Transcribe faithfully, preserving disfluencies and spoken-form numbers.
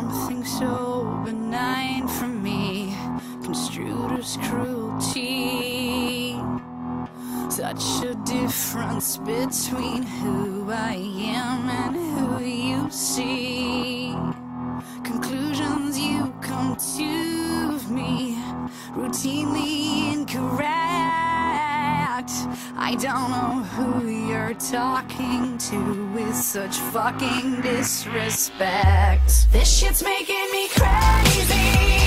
something so benign from me, construed as cruelty. Such a difference between who I am and who you see. Conclusions you come to of me, routinely incorrect. I don't know who you're talking to with such fucking disrespect. This shit's making me crazy.